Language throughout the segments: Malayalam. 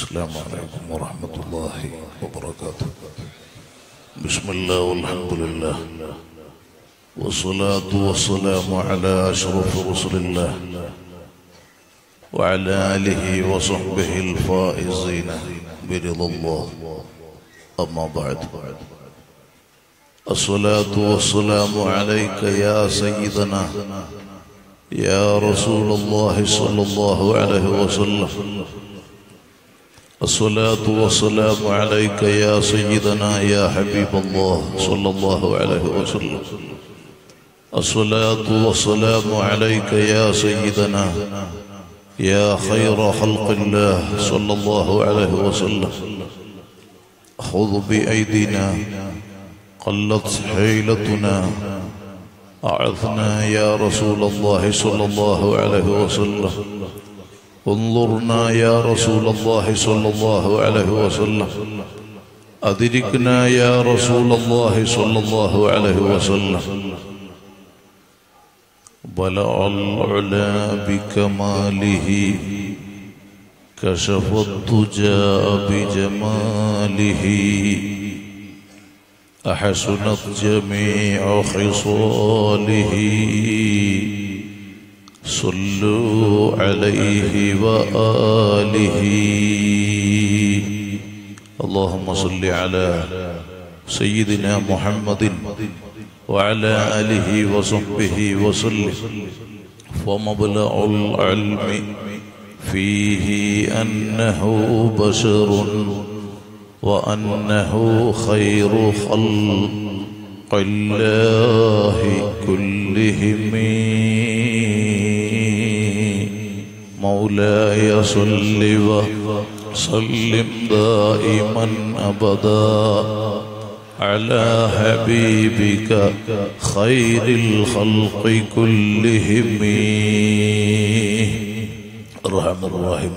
السلام عليكم ورحمة الله وبركاته. بسم الله والحمد لله والصلاة والسلام على أشرف رسل الله وعلى آله وصحبه الفائزين برضا الله. أما بعد، الصلاة والسلام عليك يا سيدنا يا رسول الله صلى الله عليه وسلم. الصلاة والسلام عليك يا سيدنا يا حبيب الله صلى الله عليه وسلم. الصلاة والسلام عليك يا سيدنا يا خير خلق الله صلى الله عليه وسلم. خذ بأيدينا قلت حيلتنا، أعثنا يا رسول الله صلى الله عليه وسلم. انظرنا يا رسول الله صلى الله عليه وسلم. أدركنا يا رسول الله صلى الله عليه وسلم. بلغ العلا بكماله، كشف الدجى بجماله، أحسنت جميع خصاله. صلوا عليه وآله. اللهم صل على سيدنا محمد وعلى آله وصحبه وسلم. ومبلغ العلم فيه أنه بشر وأنه خير خلق الله كلهم. مولاي صل وسلم دائما أبدا على حبيبك خير الخلق كلهم. الرحمن الرحيم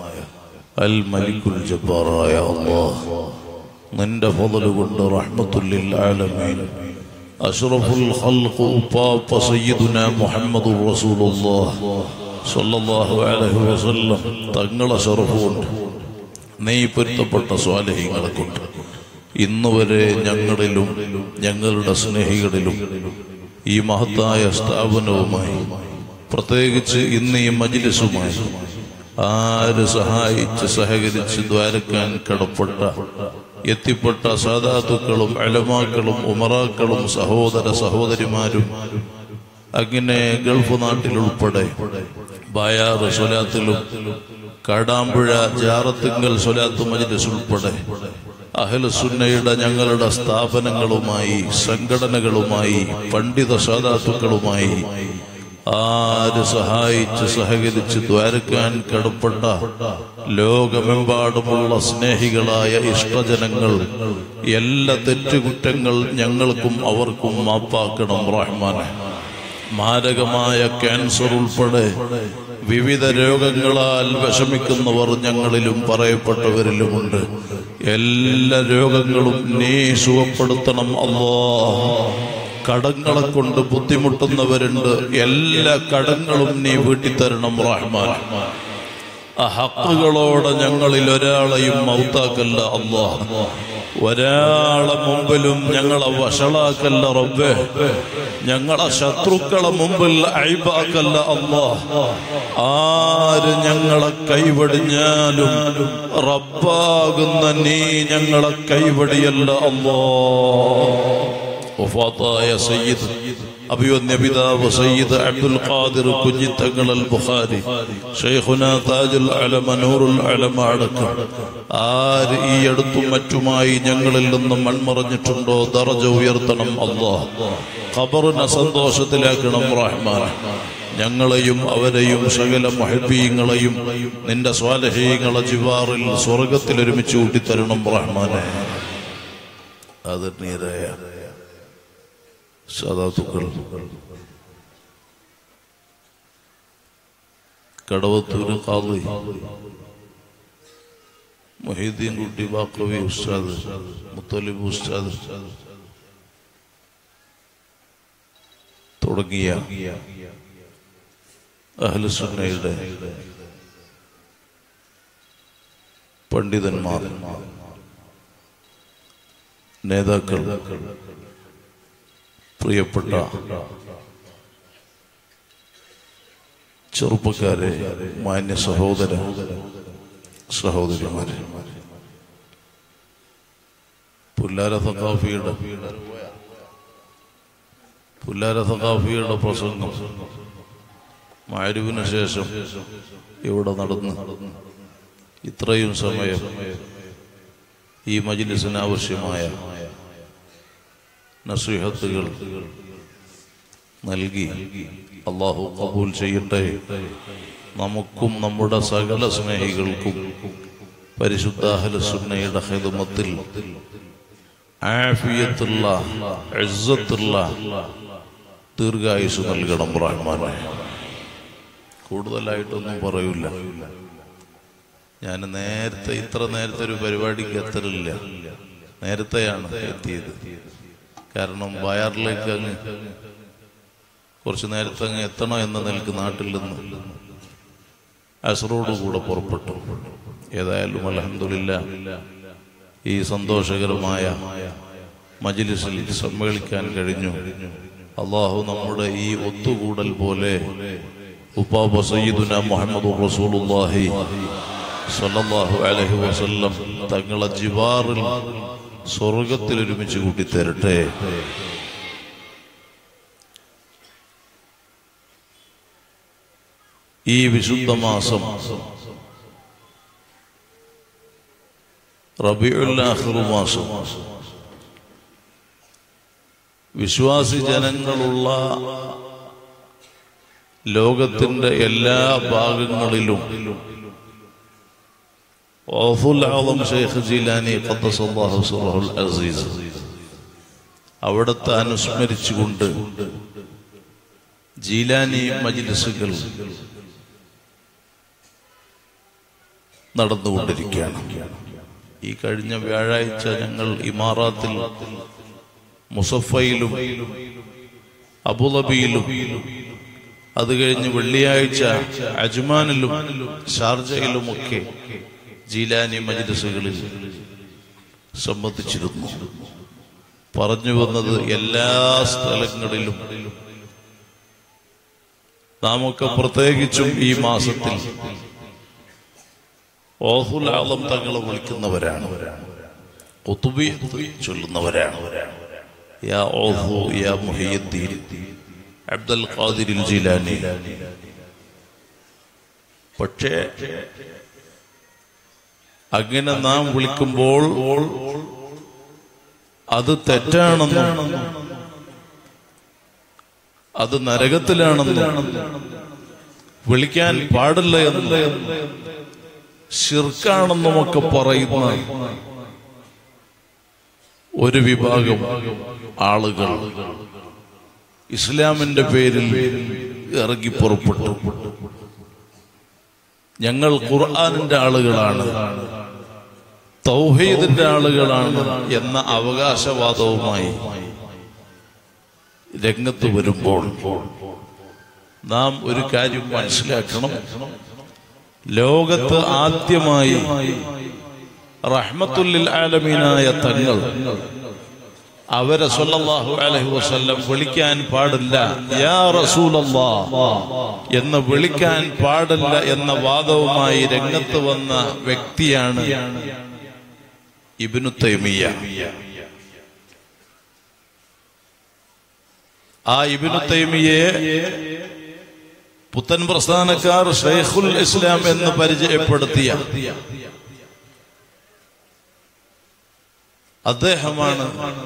الملك الجبار يا الله، നിന്റെ ഫضل കൊണ്ട് റഹ്മത്തുൽ ആലമീൻ അഷ്റഫുൽ ഖൽഖ് ഉപ്പാപ്പ സയ്യിദുനാ മുഹമ്മദുർ റസൂലുള്ളാഹ് സ്വല്ലല്ലാഹു അലൈഹി വസല്ലം തങ്ങളെ ശറഫുണ്ട് നീ പൊരുത്തപ്പെട്ട സ്വാലിഹീങ്ങളെ കൊണ്ട് ഇന്നുവരെ ഞങ്ങളിലും ഞങ്ങളുടെ സ്നേഹികളിലും ഈ മഹത്തായ സ്ഥാപനവുമായി, പ്രത്യേകിച്ച് ഇന്ന് ഈ മജ്ലിസുമായി ആര് സഹായിച്ച് സഹകരിച്ച് ദ്വാരക്കാൻ കടപ്പെട്ട എത്തിപ്പെട്ട സാദാത്തുക്കളും ഉലമാക്കളും ഉമറാക്കളും സഹോദര സഹോദരിമാരും, അങ്ങനെ ഗൾഫ് നാട്ടിലുൾപ്പെടെ ബായാർ സ്വലാത്തിലും കാടാമ്പുഴ ജാറത്തുങ്കൽ സ്വലാത്ത് മജ്ലിസ് ഉൾപ്പെടെ അഹ്ലുസുന്നയുടെ ഞങ്ങളുടെ സ്ഥാപനങ്ങളുമായി, സംഘടനകളുമായി, പണ്ഡിത സാദാത്തുക്കളുമായി ആര് സഹായിച്ച് സഹകരിച്ച് ദ്വാരക്കാൻ കടപ്പെട്ട ലോകമെമ്പാടുമുള്ള സ്നേഹികളായ ഇഷ്ടജനങ്ങൾ, എല്ലാ തെറ്റുകുറ്റങ്ങൾ ഞങ്ങൾക്കും അവർക്കും മാപ്പാക്കണം റഹ്മാനെ. മാരകമായ ക്യാൻസർ ഉൾപ്പെടെ വിവിധ രോഗങ്ങളാൽ വിഷമിക്കുന്നവർ ഞങ്ങളിലും പറയപ്പെട്ടവരിലുമുണ്ട്. എല്ലാ രോഗങ്ങളും നീ സുഖപ്പെടുത്തണം അല്ലാഹ്. കടങ്ങളെ കൊണ്ട് ബുദ്ധിമുട്ടുന്നവരുണ്ട്, എല്ലാ കടങ്ങളും നീ വീട്ടിത്തരണം റഹ്മാൻ. ആ ഹക്കുകളോടെ ഞങ്ങളിൽ ഒരാളെയും മൗത്താക്കല്ല അല്ലാഹ്. ഒരാളെ മുമ്പിലും ഞങ്ങളെ വഷളാക്കല്ല റബ്ബേ. ഞങ്ങളെ ശത്രുക്കളെ മുമ്പിൽ അയ്ബാക്കല്ല അല്ലാഹ്. ആര് ഞങ്ങളെ കൈവടിഞ്ഞാലും റബ്ബാകുന്ന നീ ഞങ്ങളെ കൈവടിയല്ല അല്ലാഹ്. വഫാത്തായ സയ്യിദ് അഭിവന്യ പിതാവ് സയ്യിദ് അബ്ദുൽ ഖാദിർ കുഞ്ഞിത്തങ്ങൾ അൽ ബുഖാരി, ശൈഖുനാ താജുൽ ഉലമ നൂറുൽ ഉലമ അടക്കം ആര് ഈ അടുത്തും മറ്റുമായി ഞങ്ങളിൽ നിന്നും മൺമറഞ്ഞിട്ടുണ്ടോ ദറജ ഉയർത്തണം അല്ലാഹ്. ഖബറിനെ സന്തോഷത്തിലാക്കണം റഹ്മാൻ. ഞങ്ങളെയും അവരെയും സകല മുഹബ്ബീങ്ങളെയും നിന്റെ സ്വാലിഹീങ്ങളെ ജിവാറിൽ സ്വർഗത്തിൽ ഒരുമിച്ച് കൂട്ടിത്തരണം റഹ്മാനെ. ആദരണീയരായ സാദാത്തുക്കൾ, കടവത്തൂര് ഖാദി മുഹീദ്ദീൻ കുട്ടി ബാഖവി ഉസ്താദ്, മുത്തലിബ് ഉസ്താദ് തുടങ്ങിയ അഹ്ലുസുന്നയുടെ പണ്ഡിതന്മാർ, നേതാക്കൾ, പ്രിയപ്പെട്ട ചെറുപ്പക്കാരെ, മാന്യ സഹോദര സഹോദരിമാരെ, പുല്ലാര സഖാഫിയുടെ പ്രസംഗം മഅരിബിന് ശേഷം ഇവിടെ നടന്നു. ഇത്രയും സമയം ഈ മജ്ലിസിന് ആവശ്യമായ നസീഹത്തുകൾ നൽകി അല്ലാഹു ഖബൂൽ ചെയ്യട്ടെ. നമുക്കും നമ്മുടെ സകല സ്നേഹികൾക്കും പരിശുദ്ധ അഹ്ലു സുന്നയുടെ ഖിദ്മത്തിൽ ആഫിയത്തുള്ള ഇസ്സത്തുള്ള ദീർഘായുസ് നൽകണം റഹ്മാനെ. കൂടുതലായിട്ടൊന്നും പറയൂല. ഞാൻ ഇത്ര നേരത്തെ ഒരു പരിപാടിക്ക് എത്തലില്ല. നേരത്തെയാണ് എത്തിയത്. കാരണം ബയാറിലേക്ക് അങ്ങ് കുറച്ച് നേരത്തെ അങ്ങ് എത്തണം എന്ന നിലക്ക് നാട്ടിൽ നിന്ന് അസ്റോടുകൂടെ പുറപ്പെട്ടു. ഏതായാലും അൽഹംദുലില്ലാഹ് ഈ സന്തോഷകരമായ മജ്ലിസിൽ സമ്മേളിക്കാൻ കഴിഞ്ഞു. അല്ലാഹു നമ്മുടെ ഈ ഒത്തുകൂടൽ പോലെ ഉപ്പാപ്പ സയ്യിദുനാ മുഹമ്മദുർ റസൂലുള്ളാഹി സ്വല്ലല്ലാഹു അലൈഹി വസല്ലം തങ്ങളെ ജിവാറിൽ സ്വർഗത്തിൽ ഒരുമിച്ച് കൂട്ടിത്തരട്ടെ. ഈ വിശുദ്ധ മാസം റബീഉൽ ആഖിർ മാസം വിശ്വാസി ജനങ്ങളുള്ള ലോകത്തിന്റെ എല്ലാ ഭാഗങ്ങളിലും ഔഫുൽ ആദം ശൈഖ് ജീലാനി ഖദ്ദസല്ലാഹു സിർറഹുൽ അസീസ് അവിടുത്തെ അനുസ്മരിച്ചുകൊണ്ട് ജീലാനി മജ്ലിസുകൾ നടന്നുകൊണ്ടിരിക്കുകയാണ്. ഈ കഴിഞ്ഞ വ്യാഴാഴ്ച ഞങ്ങൾ ഇമാറാത്തിൽ മുസഫയിലും അബുദാബിയിലും, അത് കഴിഞ്ഞ് വെള്ളിയാഴ്ച അജ്മാനിലും ഷാർജയിലുമൊക്കെ ജീലാനി മജ്ലിസുകളിൽ സംബന്ധിച്ചിരുന്നു. പറഞ്ഞു വന്നത് എല്ലാ സ്ഥലങ്ങളിലും നാമൊക്കെ പ്രത്യേകിച്ചും ഈ മാസത്തിൽ ഔഫുൽ ആദം തങ്ങളെ വിളിക്കുന്നവരാണ്, ഖുതുബി ചൊല്ലുന്നവരാണ്. യാ ഔഫു യാ മുഹിയുദ്ദീൻ അബ്ദുൽ ഖാദിർ ജീലാനി. പക്ഷേ അങ്ങനെ നാം വിളിക്കുമ്പോൾ അത് തെറ്റാണെന്നും അത് നരകത്തിലാണെന്നും വിളിക്കാൻ പാടില്ല എന്നും ശിർക്കാണെന്നുമൊക്കെ പറയുന്ന ഒരു വിഭാഗം ആളുകൾ ഇസ്ലാമിന്റെ പേരിൽ ഇറങ്ങി പുറപ്പെട്ടു. ഞങ്ങൾ ഖുർആനിന്റെ ആളുകളാണ്, തൗഹീദിന്റെ ആളുകളാണ് എന്ന അവകാശവാദവുമായി രംഗത്ത് വരുമ്പോൾ നാം ഒരു കാര്യം മനസ്സിലാക്കണം. ലോകത്ത് ആദ്യമായി റഹ്മത്തുൽ ലിൽ ആലമീനായ തങ്ങൾ അവരെ സ്വല്ലല്ലാഹു അലൈഹി വസല്ലം വിളിക്കാൻ പാടില്ല, യാ റസൂലല്ലാഹ് എന്ന് വിളിക്കാൻ പാടില്ല എന്ന വാദവുമായി രംഗത്ത് വന്ന വ്യക്തിയാണ് ഇബ്നു തൈമിയ്യ. ആ ഇബ്നു തൈമിയ്യയെ പുത്തൻ പ്രസ്ഥാനക്കാർ ശൈഖുൽ ഇസ്ലാം എന്ന് പരിചയപ്പെടുത്തിയ അദ്ദേഹമാണ്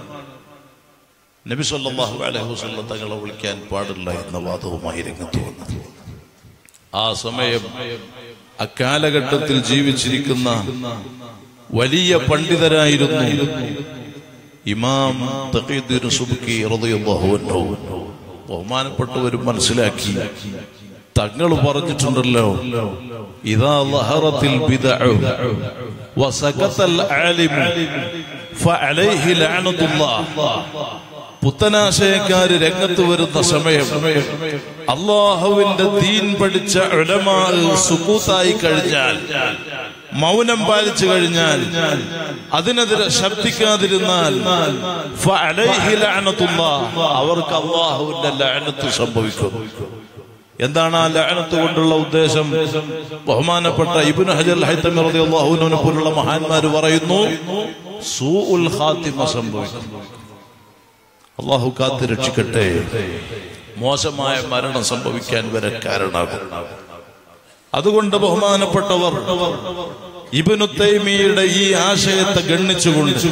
നബി സല്ലല്ലാഹു അലൈഹി വസല്ലം തങ്ങളെ വിളിക്കാൻ പാടില്ല എന്ന വാദവുമായി രംഗത്ത് വന്നത്. ആ സമയം അക്കാലഘട്ടത്തിൽ ജീവിച്ചിരിക്കുന്ന വലിയ പണ്ഡിതരായിരുന്നു ഇമാം തഖീദ്ദീൻ സുബ്കി റളിയല്ലാഹു അൻഹു. ബഹുമാനപ്പെട്ടവരും മനസ്സിലാക്കി, തങ്ങൾ പറഞ്ഞിട്ടുണ്ടല്ലോ, ഇദാ ലഹറത്തിൽ ബിദ്അു വസകതൽ ആലിമു ഫഅലൈഹി ലഅനത്തുല്ലാഹ്. പുത്തനാശയക്കാര് രംഗത്ത് വരുന്ന സമയം അല്ലാഹുവിന്റെ ദീൻ പഠിച്ച ഉലമാ സുകൂത്തായി കഴിഞ്ഞാൽ, മൗനം പാലിച്ചു കഴിഞ്ഞാൽ, അതിനെതിരെ ശബ്ദിക്കാതിരുന്നാൽ അവർക്ക് അല്ലാഹുവിന്റെ ലഅനത്ത് സംഭവിക്കും. എന്താണ് ആ ലഅനത്ത് കൊണ്ടുള്ള ഉദ്ദേശം? ബഹുമാനപ്പെട്ട ഇബ്നു ഹജർ അൽ ഹൈതമി റളിയല്ലാഹു അൻഹു പോലുള്ള മഹാന്മാർ പറയുന്നു, സൂഉൽ ഖാത്തിമ സംഭവിക്കും. അല്ലാഹു കാത്ത് രക്ഷിക്കട്ടെ. മോശമായ മരണം സംഭവിക്കാൻ വരെ കാരണമാകും. അതുകൊണ്ട് ബഹുമാനപ്പെട്ടവർ ഇബ്നു തൈമിയ്യയുടെ ഈ ആശയത്തെ ഗണ്ണിച്ചുകൊണ്ട്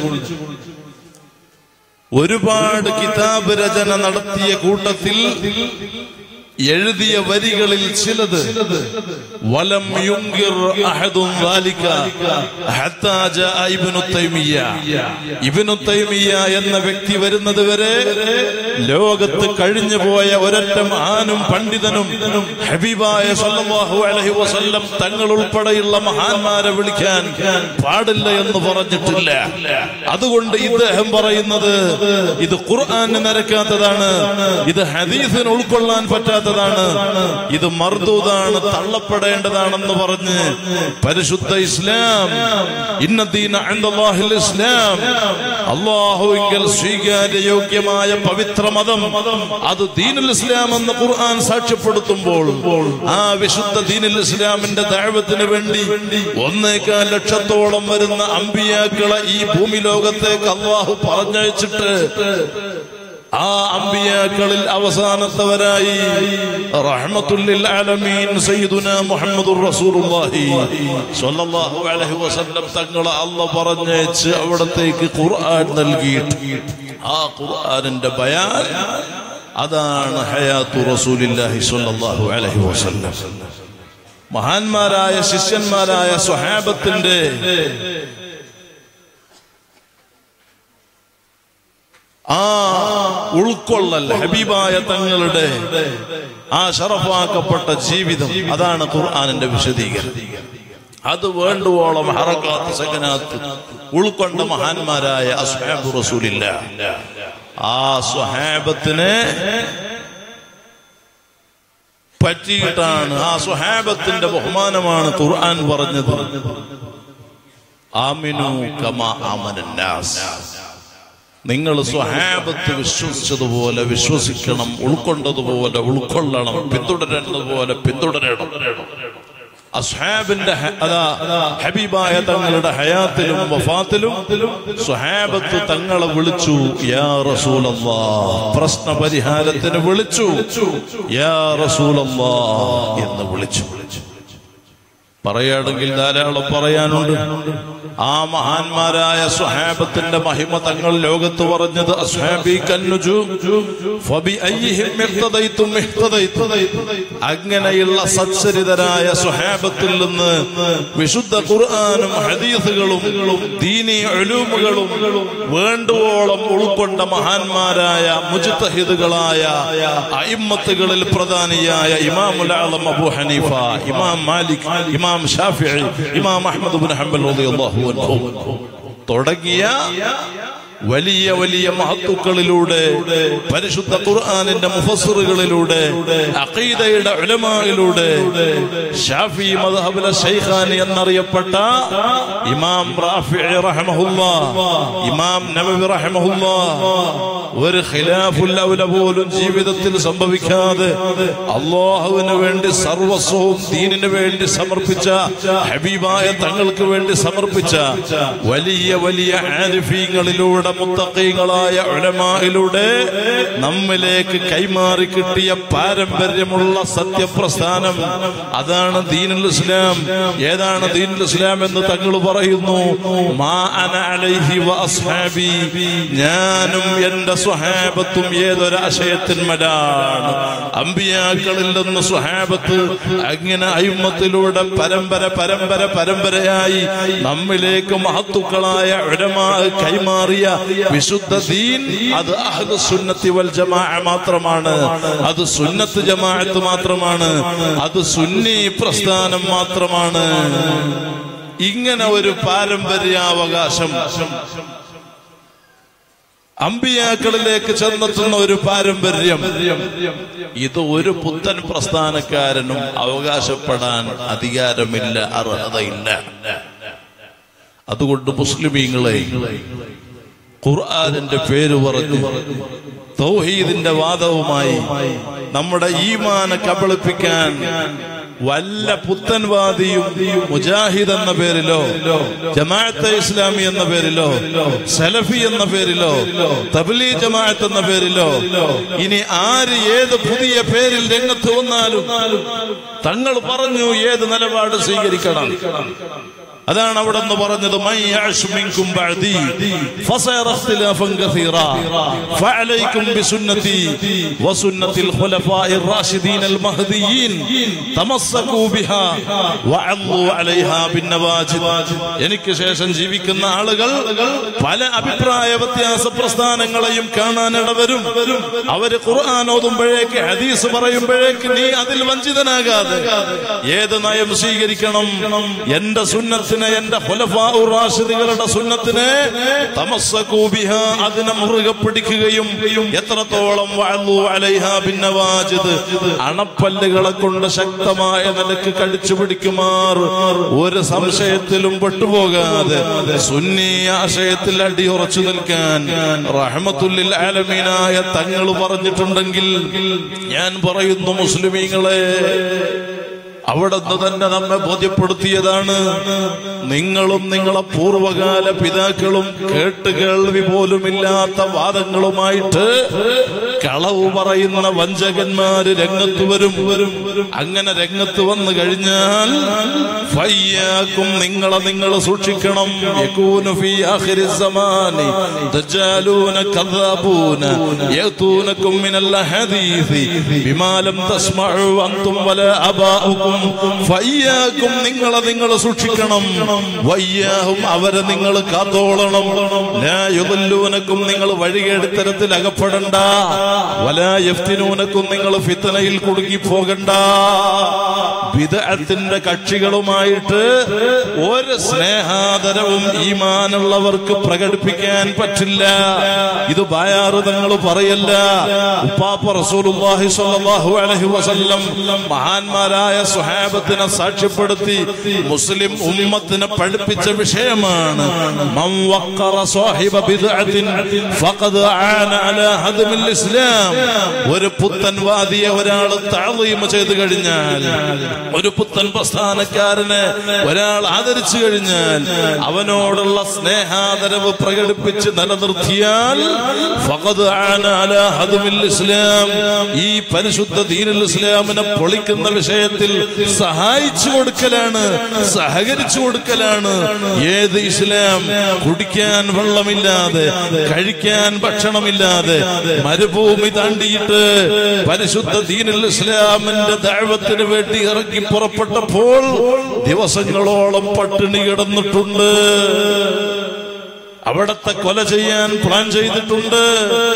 ഒരുപാട് കിതാബ് രചന നടത്തിയ കൂട്ടത്തിൽ എഴുതിയ വരികളിൽ ചിലത് വലം യുൻകിർ അഹദുൻ ദാലിക ഹത്താ ജാഅ ഇബ്നു തൈമിയ്യ. ഇബ്നു തൈമിയ്യ എന്ന വ്യക്തി വരുന്നത് വരെ ലോകത്ത് കഴിഞ്ഞു പോയ ഒരൊറ്റ മഹാനും പണ്ഡിതനും ഹബീബായ സല്ലല്ലാഹു അലൈഹി വസല്ലം തങ്ങൾ ഉൾപ്പെടെയുള്ള മഹാന്മാരെ വിളിക്കാൻ പാടില്ല എന്ന് പറഞ്ഞിട്ടില്ല. അതുകൊണ്ട് ഇദ്ദേഹം പറയുന്നത് ഇത് ഖുർആന് നിരക്കാത്തതാണ്, ഇത് ഹദീസിന് ഉൾക്കൊള്ളാൻ പറ്റാത്ത, ഇത് മർദൂദാണ്, തള്ളപ്പെടേണ്ടതാണെന്ന് പറഞ്ഞ് പരിശുദ്ധ ഇസ്ലാം, ഇന്നദീന ഇൻദല്ലാഹിൽ ഇസ്ലാം, അല്ലാഹുവിങ്കൽ സ്വീകാര്യയോഗ്യമായ പവിത്ര മതം, അത് ദീനുൽ ഇസ്ലാം എന്ന് ഖുർആൻ സാക്ഷ്യപ്പെടുത്തുമ്പോൾ ആ വിശുദ്ധ ദീനുൽ ഇസ്ലാമിന്റെ ദഅവത്തിന് വേണ്ടി 1.25 ലക്ഷത്തോളം വരുന്ന അമ്പിയാക്കളെ ഈ ഭൂമി ലോകത്തേക്ക് അല്ലാഹു പറഞ്ഞയച്ചിട്ട് ആ അമ്പിയാക്കളിൽ അവസാനത്തവരായി റഹ്മത്തുൽ ലിൽ ആലമീൻ സയ്യിദുനാ മുഹമ്മദുർ റസൂലുള്ളാഹി സ്വല്ലല്ലാഹു അലൈഹി വസല്ലം തങ്ങളെ അല്ലാഹു പറഞ്ഞയച്ച് അവിടത്തേക്ക് ഖുർആൻ നൽകിയിട്ട് ആ ഖുർആനിന്റെ ബയാൻ, അതാണ് ഹയാത്തു റസൂലില്ലാഹി സ്വല്ലല്ലാഹു അലൈഹി വസല്ലം. മഹാന്മാരായ ശിഷ്യന്മാരായ സ്വഹാബത്തിന്റെ ആ ഉൾക്കൊള്ളൽ, ഹബീബായ തങ്ങളുടെ ആ ശറഫാക്കപ്പെട്ട ജീവിതം, അതാണ് ഖുർആനിന്റെ വിശദീകരണം. അത് വേണ്ടുവോളം ഹറകാത്ത് സകനാത്ത് ഉൾക്കൊണ്ട മഹാന്മാരായ അസ്ഹാബു റസൂലില്ലാഹ്, ആ സ്വഹാബത്തിനെ പറ്റിയിട്ടാണ്, ആ സ്വഹാബത്തിന്റെ ബഹുമാനമാണ് ഖുർആൻ പറഞ്ഞത്, ആമിനു കമാ ആമനന്നാസ്. നിങ്ങൾ സ്വഹാബത്ത് വിശ്വസിച്ചതുപോലെ വിശ്വസിക്കണം, ഉൾക്കൊണ്ടതുപോലെ ഉൾക്കൊള്ളണം, പിന്തുടരേണ്ടതുപോലെ പിന്തുടരണം. അസ്ഹാബിന്റെ ഹബീബായ തങ്ങളുടെ ഹയാത്തിലും വഫാത്തിലും സ്വഹാബത്ത് തങ്ങളെ വിളിച്ചു യാ റസൂലല്ലാഹ്, പ്രശ്ന പരിഹാരത്തിന് വിളിച്ചു യാ റസൂലല്ലാഹ് എന്ന് വിളിച്ചു. പറയുകയാണെങ്കിൽ ധാരാളം പറയാനുണ്ട്. ആ മഹാന്മാരായ സ്വഹാബത്തിന്റെ മഹിമ തങ്ങൾ ലോകത്ത് പറഞ്ഞത് അസ്ഹാബി കന്നുജൂം ഫബിഅയ്യിഹിം ഇഖ്തദൈതും ഇഖ്തദൈതും. അങ്ങനെയുള്ള സച്ചരിതരായ സ്വഹാബത്തിൽ നിന്ന് വിശുദ്ധ ഖുർആനും ഹദീസുകളും ദീനി ഉലൂമുകളും വേണ്ടുവോളം ഉൾക്കൊണ്ട മഹാന്മാരായ മുജ്തഹിദുകളായ അഇമ്മത്തുകളിൽ പ്രധാനിയായ ഇമാമുൽ ആലം അബൂ ഹനീഫ, ഇമാം മാലിക്, ഇമാം ഷാഫിഈ, ഇമാം അഹ്മദ് ഇബ്നു ഹംബൽ റളിയല്ലാഹു അൻഹു തുടങ്ങിയ വലിയ വലിയ മഹത്തുക്കളിലൂടെ, പരിശുദ്ധ ഖുർആനിന്റെ മുഫസ്സിറുകളിലൂടെ, അഖീദയുടെ ഉലമായിലൂടെ, ഷാഫി മദ്ഹബിലെ ശൈഖാനി എന്നറിയപ്പെട്ട ഇമാം റാഫിഈ റഹിമഹുല്ലാഹ്, ഇമാം നബവി റഹിമഹുല്ലാഹ്, ഒരു ഖിലാഫുൽ ഔല പോലും ജീവിതത്തിൽ സംഭവിക്കാതെ അല്ലാഹുവിന് വേണ്ടി സർവസ്വവും ദീനിന് വേണ്ടി സമർപ്പിച്ച, ഹബീബായ തങ്ങൾക്ക് വേണ്ടി സമർപ്പിച്ച വലിയ വലിയ ആരിഫീങ്ങളിലൂടെ, മുത്തഖീങ്ങളായ ഉലമായിലൂടെ നമ്മിലേക്ക് കൈമാറി കിട്ടിയ പാരമ്പര്യമുള്ള സത്യപ്രസ്ഥാനം, അതാണ് ദീനുൽ ഇസ്ലാം. ഏതാണ് ദീനുൽ ഇസ്ലാം എന്ന് തങ്ങൾ പറയുന്നു, മാ അന അലൈഹി വ അസ്ഹാബി, ഞാനും എന്റെ സ്വഹാബത്തും ഏതൊരാശയത്തിന്മേലാണ്. അമ്പിയാക്കളിൽ നിന്ന് സ്വഹാബത്ത്, അങ്ങനെ അയിമ്മത്തിലൂടെ പരമ്പര പരമ്പര പരമ്പരയായി നമ്മിലേക്ക് മഹത്തുക്കളായ ഉലമാ കൈമാറിയ വിശുദ്ധ ദീൻ, അത് അഹ്ലു സുന്നത്തി വൽ ജമാഅ മാത്രമാണ്, അത് സുന്നത്ത് ജമാഅത്ത് മാത്രമാണ്, അത് സുന്നി പ്രസ്ഥാനം മാത്രമാണ്. ഇങ്ങനെ ഒരു പാരമ്പര്യാവകാശം, അമ്പിയാക്കളിലേക്ക് ചെന്നെത്തുന്ന ഒരു പാരമ്പര്യം, ഇത് ഒരു പുത്തൻ പ്രസ്ഥാനക്കാരനും അവകാശപ്പെടാൻ അധികാരമില്ല, അർഹതയില്ല. അതുകൊണ്ട് മുസ്ലിമീങ്ങളെ, ഖുർആനിന്റെ പേര് പറഞ്ഞു തൗഹീദിന്റെ വാദവുമായി നമ്മുടെ ഈമാനെ കബളിപ്പിക്കാൻ വല്ല പുത്തൻവാദിയും മുജാഹിദ് എന്ന പേരിലോ ജമാഅത്തെ ഇസ്ലാമി എന്ന പേരിലോ സലഫി എന്ന പേരിലോ തബ്ലീഗ് ജമാഅത്ത് എന്ന പേരിലോ ഇനി ആര് ഏത് പുതിയ പേരിൽ രംഗത്ത് വന്നാലും തങ്ങൾ പറഞ്ഞു ഏത് നിലപാട് സ്വീകരിക്കണം. അതാണ് അവിടെ നിന്ന് പറഞ്ഞത്, എനിക്ക് ശേഷം ജീവിക്കുന്ന ആളുകൾ പല അഭിപ്രായ വ്യത്യാസ പ്രസ്ഥാനങ്ങളെയും കാണാനിടവരും. അവര് ഖുർആൻ ഓതുമ്പോഴേക്ക് ഹദീസ് പറയുമ്പോഴേക്ക് നീ അതിൽ വഞ്ചിതനാകാതെ ഏത് നയം സ്വീകരിക്കണം? എന്റെ സുന്നത്ത്, എന്റെ ഖുലഫാഉർ റാഷിദുകളുടെ സുന്നത്തിനെ തമസ്സകൂ ബിഹാ, അതിനെ മുറുകെ പിടിക്കുകയും എത്രത്തോളം വഅല്ലു അലൈഹാ ബിന്നവാജിദ്, അണപ്പല്ലുകളെ കൊണ്ട് ശക്തമായ നിലക്ക് കടിച്ചു പിടിക്കുമാർ ഒരു സംശയത്തിലും പെട്ടുപോകാതെ സുന്നി ആശയത്തിൽ അടിയുറച്ചു നിൽക്കാൻ റഹ്മത്തുൽ ലിൽ ആലമീനായ തങ്ങൾ പറഞ്ഞിട്ടുണ്ടെങ്കിൽ ഞാൻ പറയുന്നു മുസ്ലിമീങ്ങളെ, അവിടുന്ന് തന്നെ നമ്മെ ബോധ്യപ്പെടുത്തിയതാണ്. നിങ്ങളും നിങ്ങളെ പൂർവകാല പിതാക്കളും കേട്ടുകേൾവി പോലുമില്ലാത്ത വാദങ്ങളുമായിട്ട് കളവ് പറയുന്ന വഞ്ചകന്മാര് രംഗത്ത് വരും. അങ്ങനെ രംഗത്ത് വന്നു കഴിഞ്ഞാൽ ഫയ്യാക്കും, നിങ്ങൾ സൂക്ഷിക്കണം. യകൂനു ഫീ ആഖിരി സമാനി ദജ്ജാലൂന കദ്ദാബൂന യഅതൂനകും മിനൽ ഹദീസി ബിമാ ലം തസ്മഉ അൻതും വലാ അബാഉകും. ഫയ്യാക്കും, നിങ്ങൾ സൂക്ഷിക്കണം. വയ്യാഹും, അവരെ നിങ്ങൾ കാത്തോളണം. ലാ യുദല്ലൂനകും, നിങ്ങൾ വഴികേടിത്തരത്തിൽ അകപ്പെടണ്ട. വലാ യഫ്തിനൂനകും, നിങ്ങൾ ഫിത്നയിൽ കുടുങ്ങി പോകണ്ട. ബിദ്അത്തിന്റെ കക്ഷികളുമായിട്ട് ഒരു സ്നേഹാദരവും ഈമാനുള്ളവർക്ക് പ്രകടിപ്പിക്കാൻ പറ്റില്ല. ഇത് ബായാറ് തങ്ങൾ പറയല്ല. ഉപ്പാപ്പ റസൂലുള്ളാഹി സ്വല്ലല്ലാഹു അലൈഹി വസല്ലം മഹാന്മാരായ സ്വഹാബത്തിനെ സാക്ഷ്യപ്പെടുത്തി മുസ്ലിം ഉമ്മത്തിനെ പഠിപ്പിച്ച വിഷയമാണ്. മൻ വഖറ സാഹിബ ബിദ്അത്തിൻ ഫഖദ് ആന അലാ ഹദ്മിൽ ഇസ്ലാം. ഒരു പുത്തൻവാദിയെ ഒരാൾ തഅളീം ചെയ്തു കഴിഞ്ഞാൽ, ഒരു പുത്തൻ പ്രസ്ഥാനക്കാരനെ ഒരാൾ ആദരിച്ചു കഴിഞ്ഞാൽ, അവനോടുള്ള സ്നേഹാദരവ് പ്രകടിപ്പിച്ച് നിലനിർത്തിയാൽ ഫഖദ് ആന അലാ ഹദ്മിൽ ഇസ്ലാം, ഈ പരിശുദ്ധ ദീനുൽ ഇസ്ലാമിനെ പൊളിക്കുന്ന വിഷയത്തിൽ സഹായിച്ചു കൊടുക്കലാണ്, സഹകരിച്ചു കൊടുക്കലാണ്. ഏത് ഇസ്ലാം? കുടിക്കാൻ വെള്ളമില്ലാതെ, കഴിക്കാൻ ഭക്ഷണമില്ലാതെ മരുഭൂമി താണ്ടിയിട്ട് പരിശുദ്ധ ദീനുൽ ഇസ്ലാമിന്റെ ദഅവത്തിന് വേണ്ടി ഇറങ്ങി പുറപ്പെട്ടപ്പോൾ ദിവസങ്ങളോളം പട്ടിണി കിടന്നിട്ടുണ്ട്. അവിടത്തെ കൊല ചെയ്യാൻ പ്ലാൻ ചെയ്തിട്ടുണ്ട്,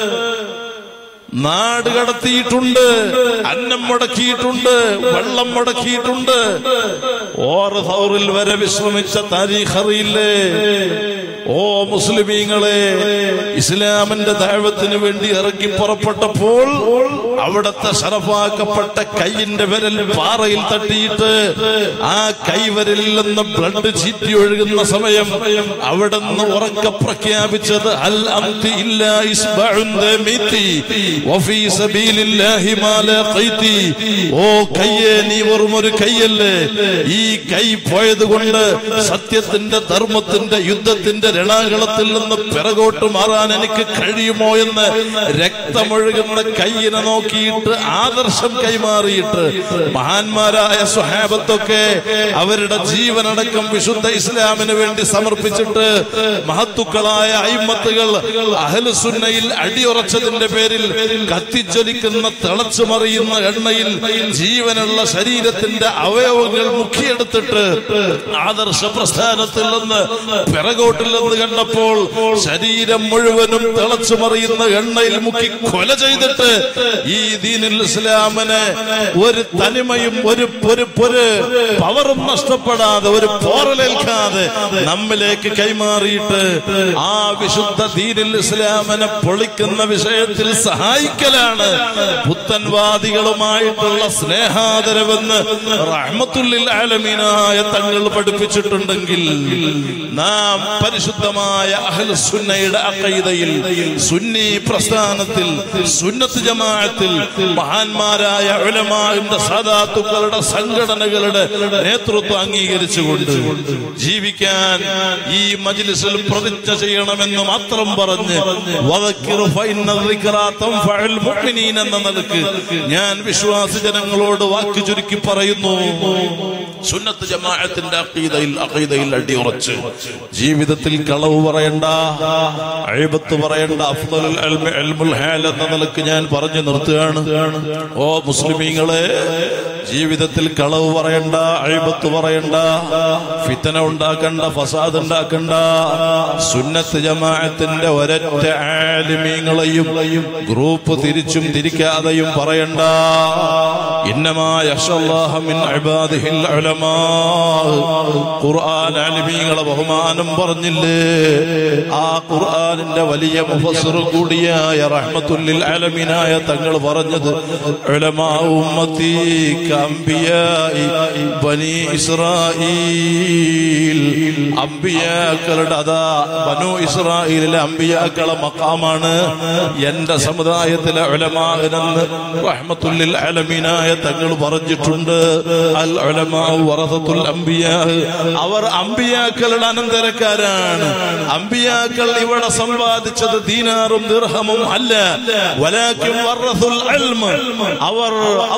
നാട് കടത്തിയിട്ടുണ്ട്, അന്നം മുടക്കിയിട്ടുണ്ട്, വെള്ളം മുടക്കിയിട്ടുണ്ട്. ഓറ് സൗറിൽ വരെ വിശ്രമിച്ച താരീഖ് അറിയില്ലേ? ഓ മുസ്ലിമീങ്ങളെ, ഇസ്ലാമിന്റെ ദഅവത്തിന് വേണ്ടി ഇറങ്ങി പുറപ്പെട്ടപ്പോൾ അവിടത്തെ ശറഫാക്കപ്പെട്ട കൈയിന്റെ വിരൽ പാറയിൽ തട്ടിയിട്ട് ആ കൈവരലിൽ നിന്ന് ബ്ലഡ് ചീറ്റി ഒഴുകുന്ന സമയം അവിടെ നിന്ന് ഉറക്കെ പ്രഖ്യാപിച്ചത് അൽ അംതി ഇല്ലാ ഇസ്ബഉൻ ദമിതി വഫീ സബീലില്ലാഹി മാ ലഖൈതി. ഓ കയ്യേ, നീ വെറും ഒരു കൈയല്ലേ. ഈ കൈ പോയതുകൊണ്ട് സത്യത്തിന്റെ, ധർമ്മത്തിന്റെ, യുദ്ധത്തിന്റെ രണാകളത്തിൽ നിന്ന് പിറകോട്ട് മാറാൻ എനിക്ക് കഴിയുമോ എന്ന് രക്തമൊഴുകുന്ന കൈയിനെ നോക്കിയിട്ട് ആദർശം കൈമാറിയിട്ട് മഹാന്മാരായ സ്വഹാബത്തൊക്കെ അവരുടെ ജീവനടക്കം വിശുദ്ധ ഇസ്ലാമിന് വേണ്ടി സമർപ്പിച്ചിട്ട് മഹത്തുക്കളായ അയിമ്മത്തുകൾ അഹ്ലുസുന്നയിൽ അടിയുറച്ചതിന്റെ പേരിൽ കത്തിജ്വലിക്കുന്ന, തിളച്ചു മറിയുന്ന എണ്ണയിൽ ജീവനുള്ള ശരീരത്തിന്റെ അവയവങ്ങൾ മുക്കിയെടുത്തിട്ട് ആദർശ പ്രസ്ഥാനത്തിൽ നിന്ന് പിറകോട്ടിൽ നിന്ന് പോകുന്നത് കണ്ടപ്പോൾ ശരീരം മുഴുവനും തിളച്ചു മറിയുന്ന എണ്ണയിൽ മുക്കി കൊല ചെയ്തിട്ട് ഈ ദീനുൽ ഇസ്ലാമിനെ ഒരു തനിമയും ഒരു പവറും നഷ്ടപ്പെടാതെ, ഒരു പോറലേൽക്കാതെ നമ്മിലേക്ക് കൈമാറിയിട്ട് ആ വിശുദ്ധ ദീനുൽ ഇസ്ലാമിനെ പൊളിക്കുന്ന വിഷയത്തിൽ സഹായിക്കലാണ് പുത്തൻവാദികളുമായിട്ടുള്ള സ്നേഹാദരവെന്ന് റഹ്മത്തുൽ ലിൽ ആലമീനായ തങ്ങൾ പഠിപ്പിച്ചിട്ടുണ്ടെങ്കിൽ, നാം പരിശുദ്ധമായ അഹ്ലുസ് സുന്നയുടെ അഖീദയിൽ, സുന്നി പ്രസ്ഥാനത്തിൽ, സുന്നത്ത് ജമാഅത്തിൽ മഹാന്മാരായ ഉലമാഇന്റെ സാദാത്തുക്കളുടെ സംഘടനകളുടെ നേതൃത്വം അംഗീകരിച്ചുകൊണ്ട് ജീവിക്കാൻ ഈ മജ്ലിസിൽ പ്രതിജ്ഞ ചെയ്യണമെന്ന് മാത്രം പറഞ്ഞ് എന്ന നിലക്ക് ഞാൻ വിശ്വാസി ജനങ്ങളോട് വാക്ക് ചുരുക്കി പറയുന്നു, സുന്നത്ത് ജമാഅത്തിന്റെ അഖീദയിൽ അടിയുറച്ച് ജീവിതത്തിൽ കളവ് പറയണ്ട, അയ്ബത്ത് പറയണ്ട, അഫ്ദലുൽ ഇൽമുൽ ഹാൽ എന്ന നിലക്ക് ഞാൻ പറഞ്ഞു നിർത്തുകയാണ്. ഓ മുസ്ലിമീങ്ങളെ, ജീവിതത്തിൽ കളവ് പറയണ്ട, അയ്ബത്ത് പറയണ്ട, ഫിത്ന ഉണ്ടാക്കണ്ട, ഫസാദ് ഉണ്ടാക്കണ്ട. സുന്നത്ത് ജമാഅത്തിന്റെ ഒരൊറ്റ ആലിമീങ്ങളെയും ഗ്രൂപ്പ് തിരിച്ചും തിരിക്കാതെയും പറയണ്ട. ഇന്നമാ യഖ്ഷല്ലാഹ മിൻ ഇബാദിഹിൽ ഉലമാ. ഖുർആൻ ആലിമീങ്ങളെ ബഹുമാനം പറഞ്ഞില്ലേ? ആ ഖുർആനിന്റെ വലിയ മുഫസ്സിർ കൂടിയായ റഹ്മത്തുൽ ലിൽ ആലമീനായ തങ്ങൾ പറഞ്ഞത്, ഉലമാ ഉമ്മത്തി കഅംബിയാഇ ബനി ഇസ്രായീൽ. അംബിയാക്കളുടെ അതാ ബനു ഇസ്രായീലിലെ അംബിയാക്കളെ മഖാമാണ് എന്റെ സമുദായത്തിലെ ഉലമാ എന്ന് റഹ്മത്തുൽ ലിൽ ആലമീനായ തങ്ങൾ പറഞ്ഞിട്ടുണ്ട്. അൽ ഉലമാ വറസത്തുൽ അംബിയാ. അവർ അംബിയാക്കളുടെ അനന്തരക്കാരാണ്. അംബിയാക്കൾ ഇവിടെ സമ്പാദിച്ചത് ദീനാറും ദിർഹമും അല്ല, വലാകിൻ വറസുൽ ഇൽമ. അവർ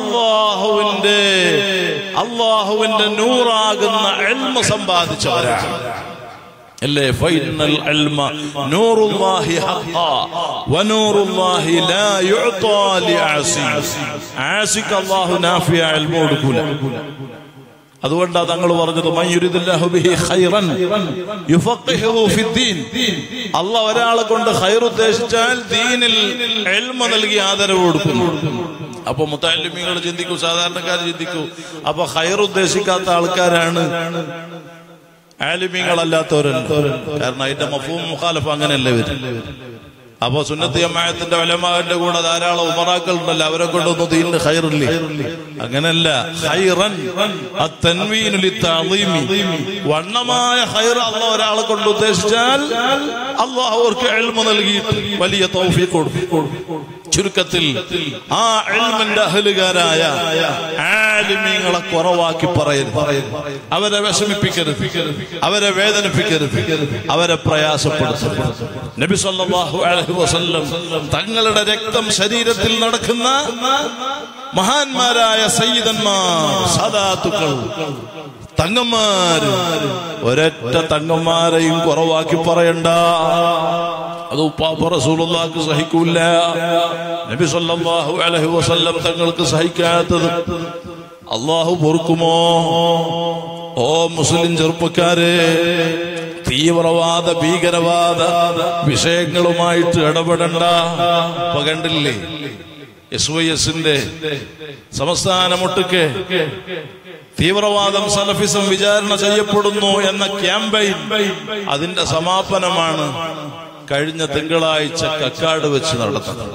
അല്ലാഹുവിന്റെ നൂറാകുന്ന ഇൽമ സമ്പാദിച്ചവരാണ്. അല്ലേ? ഫൈനൽ ഇൽമ നൂറുല്ലാഹി ഹഖാ വനൂറുല്ലാഹി ലാ യുഅതാ ലിആസി. ആസിക്ക് അല്ലാഹു നാഫിയ ഇൽമ കൊടുക്കൂല. അതുകൊണ്ടാ തങ്ങൾ പറഞ്ഞത്, മയ്യുരിദുല്ലാഹു ബിഹി ഖൈറൻ യുഫഖിഹു ഫിദ്ദീൻ. അല്ലാഹു ഒരാളെ കൊണ്ട് ഖൈർ ഉദ്ദേശിച്ചാൽ ദീനിൽ ഇൽമ നൽകി ആദരവ് കൊടുക്കുന്നു. അപ്പൊ മുതഅല്ലിമീങ്ങൾ ചിന്തിക്കൂ, സാധാരണക്കാർ ചിന്തിക്കൂ, അപ്പൊ ഖൈർ ഉദ്ദേശിക്കാത്ത ആൾക്കാരാണ് ആലിമീങ്ങളല്ലാത്തവരല്ല. കാരണം അതിന്റെ മഫ്ഹൂം മുഖാലഫ അങ്ങനെയല്ലേ വരും. അപ്പൊ സുന്നത്ത് ജമാഅത്തിന്റെ ഉലമാന്റെ കൂടെ ധാരാളം ഉമറാക്കൾ ഉണ്ടല്ലോ, അവരെ കൊണ്ടൊന്നും ദീനിന് ഖൈറില്ലേ? അങ്ങനല്ല. ഖൈറൻ അത്തൻവീനു ലിത്തഅളീമി. വണ്ണമായ ഖൈർ അല്ലാഹു ഒരാളെ കൊണ്ട് ഉദ്ദേശിച്ചാൽ അല്ലാഹു അവർക്ക് ഇൽമ നൽകിയിട്ട് വലിയ തൗഫീഖ് കൊടുക്കും. ചുരുക്കത്തിൽ ആ ഇൽമിന്റെ അഹ്ലുകാരായ ആലിമീങ്ങളെ കുറവാക്കി പറയരുത്, അവരെ വിഷമിപ്പിക്കരുത്, അവരെ വേദനിപ്പിക്കരുത്, അവരെ പ്രയാസപ്പെടുത്തരുത്. നബി സല്ലല്ലാഹു അലൈഹി വസല്ലം തങ്ങളുടെ രക്തം ശരീരത്തിൽ നടക്കുന്ന മഹാന്മാരായ സയ്യിദന്മാർ, സാദാത്തുക്കൾ, തങ്ങന്മാര്, ഒരൊറ്റ തങ്ങന്മാരെയും കുറവാക്കി പറയണ്ട. അത് ഉപ്പാപ്പ റസൂലുള്ളാഹിക്ക് സഹിക്കൂല. നബി സല്ലല്ലാഹു അലൈഹി വസല്ലം തങ്ങൾക്ക് സഹിക്കാത്തത് അല്ലാഹു പൊറുക്കുമോ? ഓ മുസ്ലിം ചെറുപ്പക്കാരെ, തീവ്രവാദ ഭീകരവാദ വിഷയങ്ങളുമായിട്ട് ഇടപെടണ്ട. ഇപ്പൊ കണ്ടില്ലേ SYSന്റെ സംസ്ഥാനമൊട്ടുക്കെ തീവ്രവാദം, സലഫിസം വിചാരണ ചെയ്യപ്പെടുന്നു എന്ന ക്യാമ്പയിൻ, അതിന്റെ സമാപനമാണ് കഴിഞ്ഞ തിങ്കളാഴ്ച കക്കാട് വെച്ച് നടത്തുന്നത്.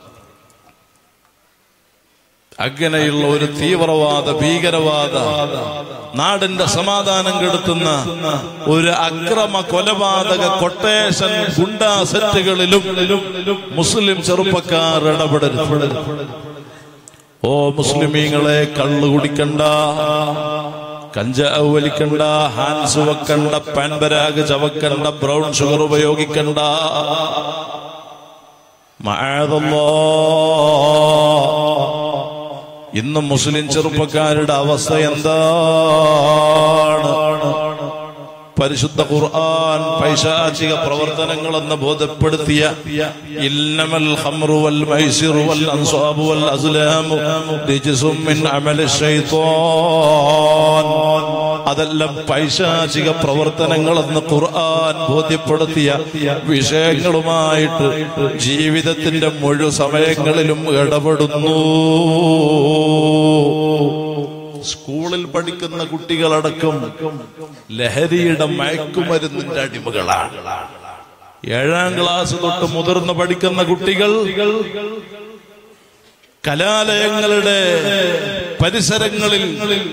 അങ്ങനെയുള്ള ഒരു തീവ്രവാദ ഭീകരവാദ നാടിന്റെ സമാധാനം കെടുത്തുന്ന ഒരു അക്രമ കൊലപാതക കൊട്ടേഷൻ ഗുണ്ടാ സെറ്റുകളിലും മുസ്ലിം ചെറുപ്പക്കാർ ഇടപെടരുത്. ഓ മുസ്ലിമീങ്ങളെ, കള്ളു കുടിക്കണ്ട, കഞ്ചാവ് വലിക്കണ്ട, ഹാൻസ് വെക്കണ്ട, പാൻപരാഗ് ചവക്കണ്ട, ബ്രൗൺ ഷുഗർ ഉപയോഗിക്കണ്ട. ഇന്ന് മുസ്ലിം ചെറുപ്പക്കാരുടെ അവസ്ഥ എന്താണ്? പരിശുദ്ധ ഖുർആൻ പൈശാചിക പ്രവർത്തനങ്ങളെന്ന് ബോധ്യപ്പെടുത്തിയ ഇന്നമൽ ഖംറു വൽ മൈസിറു വൽ അൻസാബു വൽ അസ്ലാമു റിജ്സും മിൻ അമലി ശൈത്താൻ, അതെല്ലാം പൈശാചിക പ്രവർത്തനങ്ങളെന്ന് ഖുർആൻ ബോധ്യപ്പെടുത്തിയ വിഷയങ്ങളുമായിട്ട് ജീവിതത്തിന്റെ മുഴുവൻ സമയങ്ങളിലും ഇടപെടുന്നു. സ്കൂളിൽ പഠിക്കുന്ന കുട്ടികളടക്കം ലഹരിയുടെ മയക്കുമരുന്നിന്റെ അടിമകളാണ്. 7ാം ക്ലാസ് തൊട്ട് മുതിർന്ന് പഠിക്കുന്ന കുട്ടികൾ കലാലയങ്ങളുടെ പരിസരങ്ങളിൽ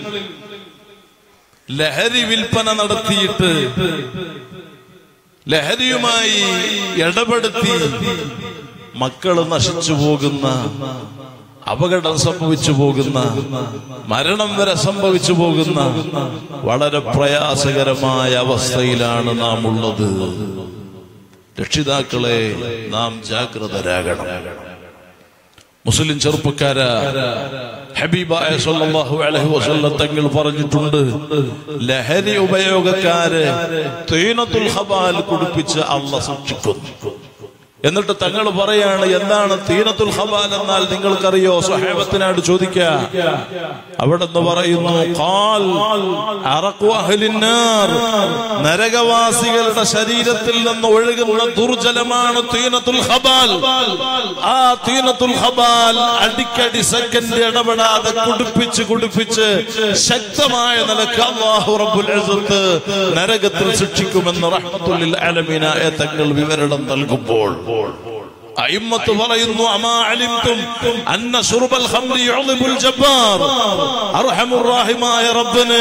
ലഹരി വിൽപ്പന നടത്തിയിട്ട് ലഹരിയുമായി ഇടപെടുത്തി മക്കള് നശിച്ചു പോകുന്ന, അപകടം സംഭവിച്ചു പോകുന്ന, മരണം വരെ സംഭവിച്ചു പോകുന്ന വളരെ പ്രയാസകരമായ അവസ്ഥയിലാണ് നാം ഉള്ളത്. രക്ഷിതാക്കളെ, നാം ജാഗ്രതരാകണം. മുസ്ലിം ചെറുപ്പക്കാരാ, ഹബീബായ സല്ലല്ലാഹു അലൈഹി വസല്ലം തങ്ങൾ പറഞ്ഞിട്ടുണ്ട്, ലഹരി ഉപയോഗക്കാരെ തീനത്തുൽ ഖബാൽ കുടിപ്പിച്ച് അല്ലാഹു സൂക്ഷിക്കുന്നു. എന്നിട്ട് തങ്ങൾ പറയാണ്, എന്താണ് തീനത്തുൽ ഖബാൽ എന്നാൽ നിങ്ങൾക്കറിയോ? സ്വഹാബത്തിനോട് ചോദിക്കുക. അവിടെ നിന്ന് പറയുന്നു, ഖാൽ അറഖു അഹ്ലിന്നാർ, നരകവാസികളുടെ ശരീരത്തിൽ നിന്ന് ഒഴുകുന്ന ദുർജലമാണ് തീനത്തുൽ ഖബാൽ. ആ തീനത്തുൽ ഖബാൽ അടിക്കടി സെക്കൻഡ് ഇടപെടാതെ കുടിപ്പിച്ച് ശക്തമായ നിലക്ക് അല്ലാഹു റബ്ബുൽ ഇസ്സത്ത് നരകത്തിൽ ശിക്ഷിക്കുമെന്ന് റഹ്മത്തുൽ ലിൽ ആലമീനായ തങ്ങൾ വിവരണം നൽകുമ്പോൾ അയിമ്മത്ത് പറയുന്നു, അമാ അലിംതും അന്ന ശുർബൽ ഖംറി യുഅ്ദിബുൽ ജബ്ബാർ, അർഹമുർ റഹീമായ റബ്ബിനെ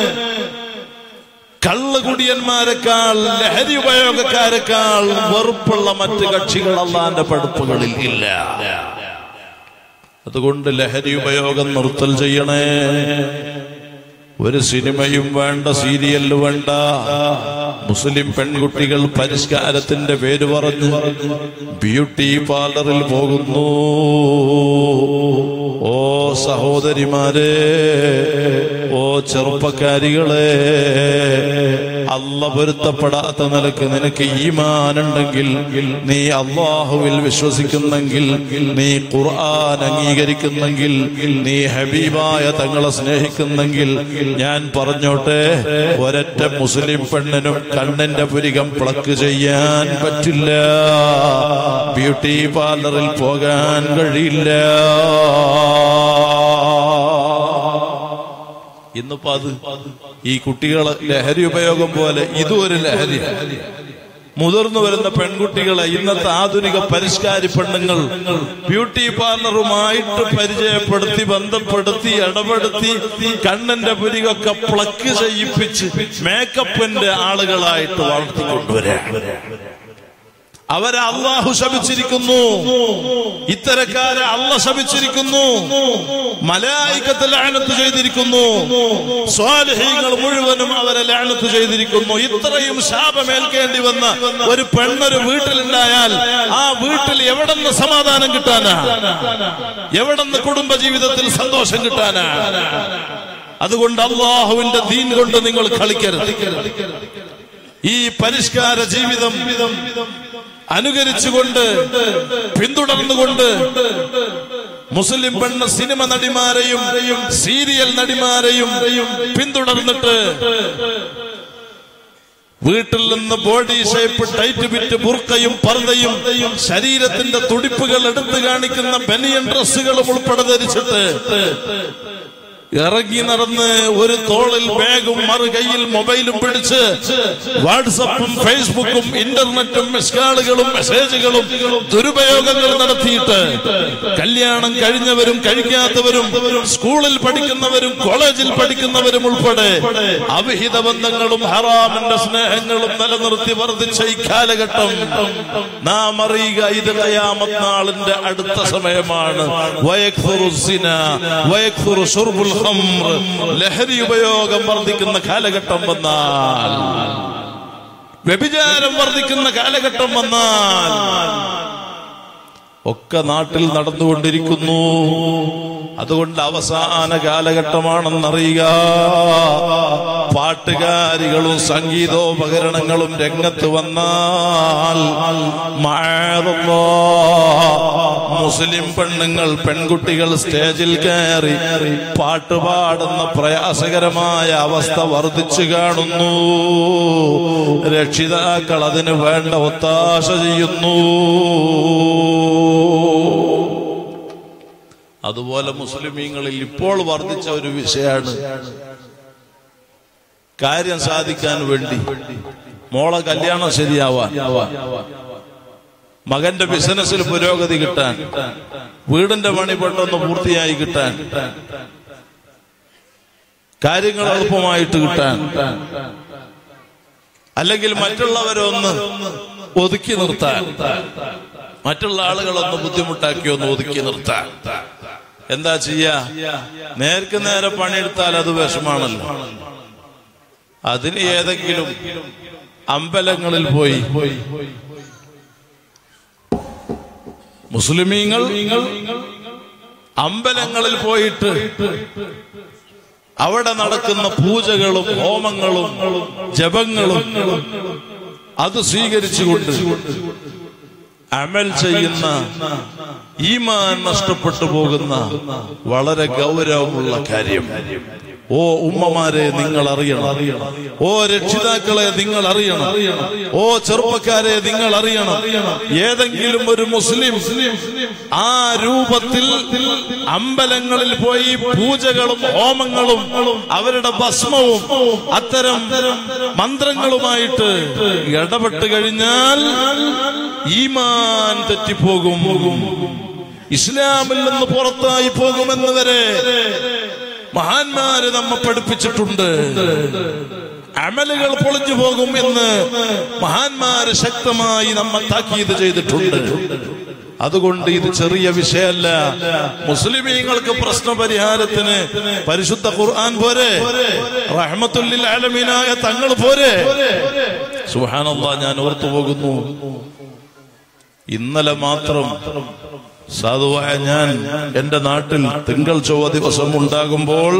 കള്ളുകുടിയന്മാരെക്കാൾ ലഹരി ഉപയോഗക്കാരെക്കാൾ വെറുപ്പുള്ള മറ്റ് കക്ഷികൾ അല്ലാഹുവിന്റെ പഠിപ്പുകളിൽ ഇല്ല. അതുകൊണ്ട് ലഹരി ഉപയോഗം നിർത്തൽ ചെയ്യണേ. ഒരു സിനിമയും വേണ്ട, സീരിയല് വേണ്ട. മുസ്ലിം പെൺകുട്ടികൾ പരിഷ്കാരത്തിന്റെ പേര് പറഞ്ഞ് ബ്യൂട്ടി പാർലറിൽ പോകുന്നു. ഓ സഹോദരിമാരെ, ഓ ചെറുപ്പക്കാരികളെ, അല്ലാഹ് പൊരുത്തപ്പെടാത്ത നിലക്ക് നിനക്ക് ഈമാനുണ്ടെങ്കിൽ, നീ അല്ലാഹുവിൽ വിശ്വസിക്കുന്നെങ്കിൽ, നീ ഖുർആൻ അംഗീകരിക്കുന്നെങ്കിൽ, നീ ഹബീബായ തങ്ങളെ സ്നേഹിക്കുന്നെങ്കിൽ, ഞാൻ പറഞ്ഞോട്ടെ, ഒരൊറ്റ മുസ്ലിം പെണ്ണിനും കണ്ണിന്റെ പുരികം പ്ലക്ക് ചെയ്യാൻ പറ്റില്ല, ബ്യൂട്ടി പാർലറിൽ പോകാൻ കഴിയില്ല. ഇന്നിപ്പോ അത് ഈ കുട്ടികളെ ലഹരി ഉപയോഗം പോലെ ഇതും ഒരു ലഹരി. മുതിർന്നു വരുന്ന പെൺകുട്ടികളെ ഇന്നത്തെ ആധുനിക പരിഷ്കാരി പെണ്ണുങ്ങൾ ബ്യൂട്ടി പാർലറുമായിട്ട് പരിചയപ്പെടുത്തി, ബന്ധപ്പെടുത്തി, ഇടപെടുത്തി കണ്ണിന്റെ പുരികൊക്കെ പ്ലക്ക് ചെയ്യിപ്പിച്ച് മേക്കപ്പിന്റെ ആളുകളായിട്ട് വളർത്തിക്കൊണ്ടുവരാണ്. അവരെ അല്ലാഹു ശപിച്ചിരിക്കുന്നു. ഇത്തരക്കാരെ അല്ലാഹ് ശപിച്ചിരിക്കുന്നു. മലായികത്ത് ലഅനത്ത് ചെയ്തിരിക്കുന്നു. സ്വാലിഹീങ്ങൾ മുഴുവനും അവരെ ലഅനത്ത് ചെയ്തിരിക്കുന്നു. ഇത്രയും ശാപമേൽക്കേണ്ടി വന്ന ഒരു പെണ്ണൊരു വീട്ടിലുണ്ടായാൽ ആ വീട്ടിൽ എവിടെന്ന് സമാധാനം കിട്ടാനാ? എവിടെന്ന് കുടുംബജീവിതത്തിൽ സന്തോഷം കിട്ടാനാ? അതുകൊണ്ട് അല്ലാഹുവിന്റെ ദീൻ കൊണ്ട് നിങ്ങൾ കളിക്കരുത്. ഈ പരിഷ്കാര ജീവിതം അനുകരിച്ചുകൊണ്ട്, പിന്തുടർന്നുകൊണ്ട് മുസ്ലിം പെണ്ണ് സിനിമ നടിമാരെയും സീരിയൽ നടിമാരെയും പിന്തുടർന്നിട്ട് വീട്ടിൽ നിന്ന് ബോഡി ഷേപ്പ്, ടൈറ്റ് ബിറ്റ്, ബുർക്കയും പർദയും ശരീരത്തിന്റെ തുടിപ്പുകൾ എടുത്തു കാണിക്കുന്ന ബനിയൻ ഡ്രസ്സുകളും ഉൾപ്പെടെ ധരിച്ചിട്ട് ഇറങ്ങി നടന്ന് ഒരു തോളിൽ ബാഗും മറുകൈയിൽ മൊബൈലും പിടിച്ച് വാട്സപ്പും ഫേസ്ബുക്കും ഇന്റർനെറ്റും മിസ്കാളുകളും മെസ്സേജുകളും ദുരുപയോഗങ്ങൾ നടത്തിയിട്ട് കല്യാണം കഴിഞ്ഞവരും കഴിക്കാത്തവരും സ്കൂളിൽ പഠിക്കുന്നവരും കോളേജിൽ പഠിക്കുന്നവരും ഉൾപ്പെടെ അവിഹിത ബന്ധങ്ങളും ഹറാമിന്റെ സ്നേഹങ്ങളും നിലനിർത്തി വർദ്ധിച്ച ഈ കാലഘട്ടം നാം അറിയുക, ഇത് ഖിയാമത്ത് നാളിന്റെ അടുത്ത സമയമാണ്. വയക്ഫുറു സിന വയക്ഫുറു ശുർബുൽ ഖംർ, ലഹരി ഉപയോഗം വർദ്ധിക്കുന്ന കാലഘട്ടം വന്നാൽ, വ്യഭിചാരം വർദ്ധിക്കുന്ന കാലഘട്ടം വന്നാൽ ഒക്കെ നാട്ടിൽ നടന്നുകൊണ്ടിരിക്കുന്നു. അതുകൊണ്ട് അവസാന കാലഘട്ടമാണെന്നറിയുക. പാട്ടുകാരികളും സംഗീതോപകരണങ്ങളും രംഗത്ത് വന്നാൽ മുസ്ലിം പെണ്ണുങ്ങൾ പെൺകുട്ടികൾ സ്റ്റേജിൽ കയറി പാട്ടുപാടുന്ന പ്രയാസകരമായ അവസ്ഥ വർദ്ധിച്ചു കാണുന്നു. രക്ഷിതാക്കൾ അതിന് വേണ്ട ഒത്താശ ചെയ്യുന്നു. അതുപോലെ മുസ്ലിമീങ്ങളിൽ ഇപ്പോൾ വർദ്ധിച്ച ഒരു വിഷയമാണ് കാര്യം സാധിക്കാൻ വേണ്ടി മോളെ കല്യാണം ശരിയാവാൻ, മകന്റെ ബിസിനസ്സിൽ പുരോഗതി കിട്ടാൻ, വീടിന്റെ പണി പെട്ടെന്ന് പൂർത്തിയായി കിട്ടാൻ, കാര്യങ്ങൾ എളുപ്പമായിട്ട് കിട്ടാൻ, അല്ലെങ്കിൽ മറ്റുള്ളവരെ ഒന്ന് ഒതുക്കി നിർത്താൻ, മറ്റുള്ള ആളുകളൊന്ന് ബുദ്ധിമുട്ടാക്കി ഒന്ന് ഒതുക്കി നിർത്താൻ. എന്താ ചെയ്യാ? നേർക്ക് നേരെ പണിയെടുത്താൽ അത് വിഷമാണല്ലോ. അതിന് ഏതെങ്കിലും അമ്പലങ്ങളിൽ പോയി മുസ്ലിമീങ്ങൾ അമ്പലങ്ങളിൽ പോയിട്ട് അവിടെ നടക്കുന്ന പൂജകളും ഹോമങ്ങളും ജപങ്ങളും അത് സ്വീകരിച്ചുകൊണ്ട് അമൽ ചെയ്യുന്ന, ഈമാൻ നഷ്ടപ്പെട്ടു പോകുന്ന വളരെ ഗൗരവമുള്ള കാര്യം. ഓ ഉമ്മമാരെ നിങ്ങൾ അറിയണം, ഓ രക്ഷിതാക്കളെ നിങ്ങൾ അറിയണം, ഓ ചെറുപ്പക്കാരെ നിങ്ങൾ അറിയണം. ഏതെങ്കിലും ഒരു മുസ്ലിം ആ രൂപത്തിൽ അമ്പലങ്ങളിൽ പോയി പൂജകളും ഹോമങ്ങളും അവരുടെ ഭസ്മവും അത്തരം മന്ത്രങ്ങളുമായിട്ട് ഇടപെട്ട് കഴിഞ്ഞാൽ ഈമാൻ തെറ്റിപ്പോകും, ഇസ്ലാമിൽ നിന്ന് പുറത്തായി പോകുമെന്ന് വരെ മഹാന്മാര് നമ്മെ പഠിപ്പിച്ചിട്ടുണ്ട്. അമലുകൾ പൊളിഞ്ഞു പോകും എന്ന് മഹാന്മാര് ശക്തമായി നമ്മെ താക്കീത് ചെയ്തിട്ടുണ്ട്. അതുകൊണ്ട് ഇത് ചെറിയ വിഷയമല്ല. മുസ്ലിമീങ്ങൾക്ക് പ്രശ്നപരിഹാരത്തിന് പരിശുദ്ധ ഖുർആൻ പോരെ, റഹ്മത്തുൽ ലിൽ ആലമീനായ തങ്ങൾ പോരെ. സുബ്ഹാനല്ലാഹ്, ഞാൻ ഓർത്തു പോകുന്നു, ഇന്നലെ മാത്രം സാധുവായ ഞാൻ എന്റെ നാട്ടിൽ തിങ്കൾ ചൊവ്വ ദിവസം ഉണ്ടാകുമ്പോൾ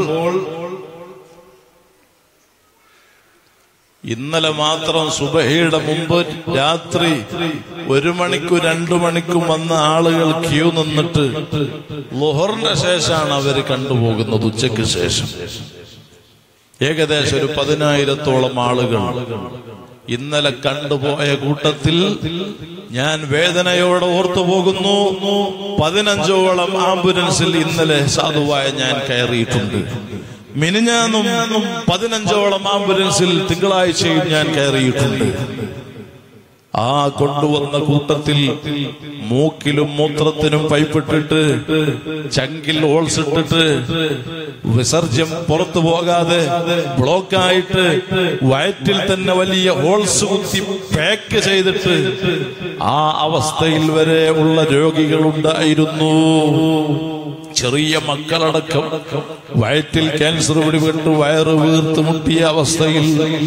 ഇന്നലെ മാത്രം സുബഹിയുടെ മുമ്പ് രാത്രി 1 മണിക്കും 2 മണിക്കും വന്ന ആളുകൾ ക്യൂ നിന്നിട്ട് ളുഹറിന്റെ ശേഷമാണ് അവര് കണ്ടുപോകുന്നത്. ഉച്ചയ്ക്ക് ശേഷം ഏകദേശം ഒരു 10,000-ഓളം ആളുകൾ ഇന്നലെ കണ്ടുപോയ കൂട്ടത്തിൽ ഞാൻ വേദനയോടെ ഓർത്തു പോകുന്നു. 15ഓളം ആംബുലൻസിൽ ഇന്നലെ സാധുവായ ഞാൻ കയറിയിട്ടുണ്ട്. മിനിഞ്ഞാന്നും 15ഓളം ആംബുലൻസിൽ തിങ്കളാഴ്ചയും ഞാൻ കയറിയിട്ടുണ്ട്. ആ കൊണ്ടുവന്ന കൂട്ടത്തിൽ മൂക്കിലും മൂത്രത്തിനും പൈപ്പിട്ടിട്ട് ചങ്കിൽ ഹോൾസ് ഇട്ടിട്ട് വിസർജ്യം പുറത്തു പോകാതെ ബ്ലോക്കായിട്ട് വയറ്റിൽ തന്നെ വലിയ ഹോൾസ് കുത്തി പാക്ക് ചെയ്തിട്ട് ആ അവസ്ഥയിൽ വരെ ഉള്ള രോഗികളുണ്ടായിരുന്നു. ചെറിയ മക്കളടക്കം വയറ്റിൽ ക്യാൻസർ പിടിപെട്ട് വയറ് വീർത്ത് മുട്ടിയ അവസ്ഥയിൽ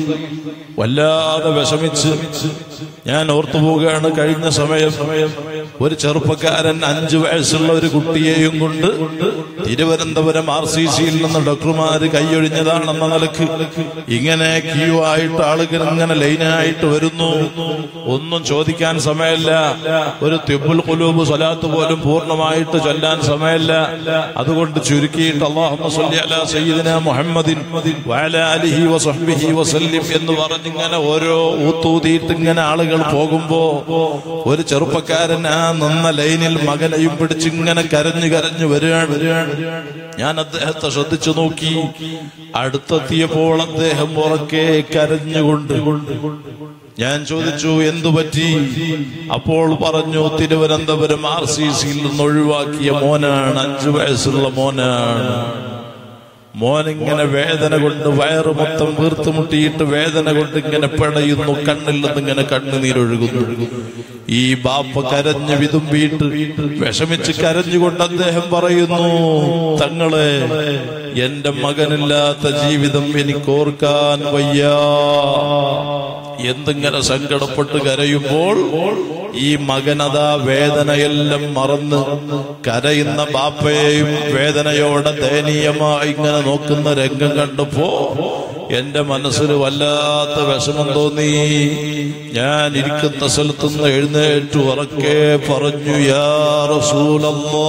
വല്ലാതെ വിഷമിച്ച് ഞാൻ ഓർത്തു പോവുകയാണ്. കഴിഞ്ഞ സമയം ഒരു ചെറുപ്പക്കാരൻ 5 വയസ്സുള്ള ഒരു കുട്ടിയെയും കൊണ്ട് തിരുവനന്തപുരം RCCയിൽ നിന്ന് ഡോക്ടർമാര് കൈയൊഴിഞ്ഞതാണെന്ന നിലക്ക് ഇങ്ങനെ ക്യൂ ആയിട്ട് ആളുകൾ ഇങ്ങനെ ലൈനായിട്ട് വരുന്നു. ഒന്നും ചോദിക്കാൻ സമയമില്ല. ഒരു തിബ്ബുൽ ഖുലൂബ് സ്വലാത്ത് പോലും പൂർണ്ണമായിട്ട് ചൊല്ലാൻ സമയമില്ല. അതുകൊണ്ട് ചുരുക്കിയിട്ട് അല്ലാഹുമ്മ സ്വല്ലി അലാ സയ്യിദിനാ മുഹമ്മദിൻ വഅലാ ആലിഹി വസഹ്ബിഹി വസല്ലിം എന്ന് പറഞ്ഞിങ്ങനെ ഓരോ ഊത്തൂതിയിട്ട് ഇങ്ങനെ ആളുകൾ പോകുമ്പോ ഒരു ചെറുപ്പക്കാരൻ ആ നിന്ന ലൈനിൽ മകനെയും പിടിച്ചിങ്ങനെ കരഞ്ഞു കരഞ്ഞു വരികയാണ്. ഞാൻ അദ്ദേഹത്തെ ശ്രദ്ധിച്ചു നോക്കി. അടുത്തെത്തിയപ്പോൾ അദ്ദേഹം ഉറക്കെ കരഞ്ഞുകൊണ്ട് ഞാൻ ചോദിച്ചു, എന്തു പറ്റി? അപ്പോൾ പറഞ്ഞു, തിരുവനന്തപുരം RCCയിൽ നിന്ന് ഒഴിവാക്കിയ മോനാണ്, 5 വയസ്സുള്ള മോനാണ്. മോനിങ്ങനെ വേദന കൊണ്ട് വയറ് മൊത്തം വീർത്തുമുട്ടിയിട്ട് വേദന കൊണ്ട് ഇങ്ങനെ പിടയുന്നു. കണ്ണിൽ നിന്നിങ്ങനെ കണ്ണുനീരൊഴുകുന്നു. ഈ ബാപ്പ കരഞ്ഞ് വിതുമ്പിയിട്ട് വിഷമിച്ച് കരഞ്ഞുകൊണ്ട് അദ്ദേഹം പറയുന്നു, തങ്ങളെ എന്റെ മകനില്ലാത്ത ജീവിതം എനിക്ക് ഓർക്കാൻ വയ്യ. എന്തിങ്ങനെ സങ്കടപ്പെട്ട് കരയുമ്പോൾ ഈ മകനതാ വേദനയെല്ലാം മറന്ന് കരയുന്ന ബാപ്പയെയും വേദനയോടെ ദയനീയമായി ഇങ്ങനെ നോക്കുന്ന രംഗം കണ്ടപ്പോ എന്റെ മനസ്സിൽ വല്ലാത്ത വിഷമം തോന്നി. ഞാൻ ഇരിക്കുന്ന സ്ഥലത്തുനിന്ന് എഴുന്നേറ്റു ഉറക്കെ പറഞ്ഞു, യാ റസൂലല്ലാഹ്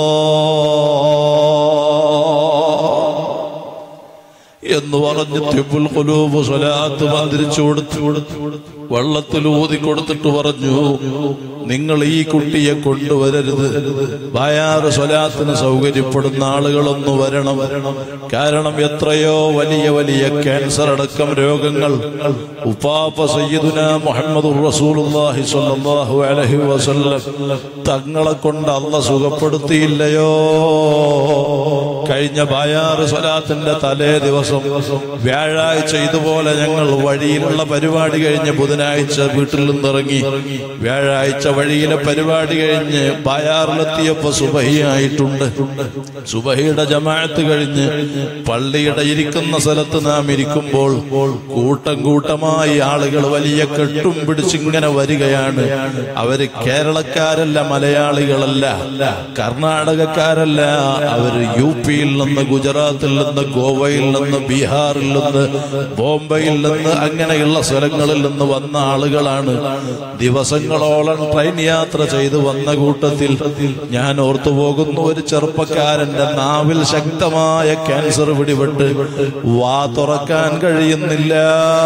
എന്ന് പറഞ്ഞ് തിബുൽ ഖുലൂബ് സ്വലാത്ത് മന്ത്രിച്ചു കൊടുത്തു. വെള്ളത്തിൽ ഊതി കൊടുത്തിട്ട് പറഞ്ഞു, നിങ്ങൾ ഈ കുട്ടിയെ കൊണ്ടുവരരുത്. ബായാറ് സ്വലാത്തിന് സൗകര്യപ്പെടുന്ന ആളുകളൊന്നു വരണം. കാരണം എത്രയോ വലിയ വലിയ ക്യാൻസർ അടക്കം രോഗങ്ങൾ ഉപ്പാപ്പ സയ്യിദുനാ മുഹമ്മദുർ റസൂലുള്ളാഹി സ്വല്ലല്ലാഹു അലൈഹി വസല്ലം തങ്ങളെ കൊണ്ട് അല്ലാഹ് സുഖപ്പെടുത്തിയില്ലയോ? കഴിഞ്ഞ ബായാറ് സ്വലാത്തിന്റെ തലേ ദിവസം വ്യാഴാഴ്ച ഇതുപോലെ ഞങ്ങൾ വഴിയിലുള്ള പരിപാടി കഴിഞ്ഞ് ബുധനാഴ്ച വീട്ടിൽ നിന്നിറങ്ങി. വ്യാഴാഴ്ച വഴിയിലെ പരിപാടി കഴിഞ്ഞ് ബായാറിലെത്തിയപ്പോ സുബഹിയായിട്ടുണ്ട്. സുബഹിയുടെ ജമാഅത്ത് കഴിഞ്ഞ് പള്ളിയുടെ ഇരിക്കുന്ന സ്ഥലത്ത് നാം ഇരിക്കുമ്പോൾ കൂട്ടം കൂട്ടമായി ആളുകൾ വലിയ കെട്ടും പിടിച്ചിങ്ങനെ വരികയാണ്. അവര് കേരളക്കാരല്ല, മലയാളികളല്ല, കർണാടകക്കാരല്ല, അവര് യുപിയിൽ നിന്ന്, ഗുജറാത്തിൽ നിന്ന്, ഗോവയിൽ നിന്ന്, ബീഹാറിൽ നിന്ന്, ബോംബെയിൽ നിന്ന്, അങ്ങനെയുള്ള സ്ഥലങ്ങളിൽ നിന്ന് വന്ന ആളുകളാണ്. ദിവസങ്ങളോളം ട്രെയിൻ യാത്ര ചെയ്ത് വന്ന കൂട്ടത്തിൽ ഞാൻ ഓർത്തുപോകുന്നു, ഒരു ചെറുപ്പക്കാരന്റെ നാവിൽ ശക്തമായ ക്യാൻസർ പിടിപെട്ട് വാ തുറക്കാൻ കഴിയുന്നില്ല.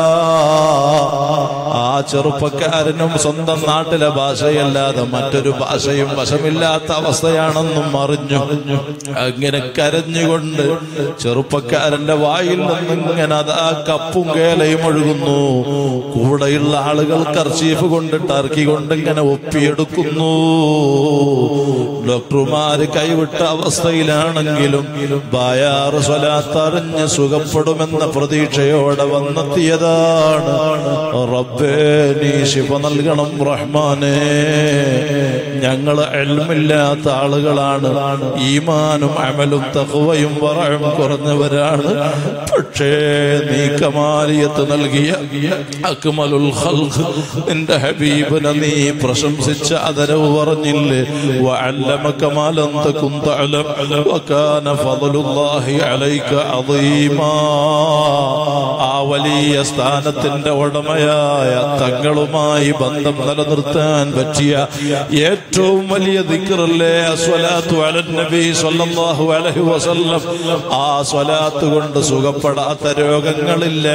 ആ ചെറുപ്പക്കാരനും സ്വന്തം നാട്ടിലെ ഭാഷയല്ലാതെ മറ്റൊരു ഭാഷയും വശമില്ലാത്ത അവസ്ഥയാണെന്നും അറിഞ്ഞു. അങ്ങനെ കരഞ്ഞുകൊണ്ട് ചെറുപ്പക്കാരന്റെ വായിൽ നിന്നിങ്ങനെ അതാ കപ്പും കേലയും ഒഴുകുന്നു. കൂടെയുള്ള ആളുകൾ കർച്ചീഫ് കൊണ്ട് ടർക്കി കൊണ്ട് ഇങ്ങനെ ഒപ്പിയെടുക്കുന്നു. ഡോക്ടർമാര് കൈവിട്ട അവസ്ഥയിലാണെങ്കിലും ബായാറ് സ്വലാത്ത് അറിഞ്ഞ് സുഖപ്പെടുമെന്ന പ്രതീക്ഷയോടെ വന്നെത്തിയതാണ്. റബ്ബേ നീ ശിഫ നൽകണം റഹ്മാനേ. ഞങ്ങൾ ഇൽമില്ലാത്ത ആളുകളാണ്, ഈമാനും അമലും തഖ്വയും വറഉം കുറഞ്ഞവരാണ്. പക്ഷേ നീ കമാലിയത്ത് നൽകിയ അക്മലുൽ ഖൽഖ് നിന്റെ ഹബീബിനെ നീ പ്രശംസിച്ച ആദരവ് പറഞ്ഞില്ലേ, വഅല്ലമക മാ ലം തകുൻ തഅലം വകാന ഫളലുല്ലാഹി അലൈക അദീമാ. ആ വലിയ സ്ഥാനത്തിന്റെ ഉടമയായ തങ്ങളുമായി ബന്ധം നിലനിർത്താൻ പറ്റിയ ഏറ്റവും വലിയ ദിക്റല്ലേ അസ്സലാത്തു അലൻ നബി സ്വല്ലല്ലാഹു അലൈഹി വസല്ലം. ആ സ്വലാത്ത് കൊണ്ട് സുഖപ്പെടാത്ത രോഗങ്ങളില്ല,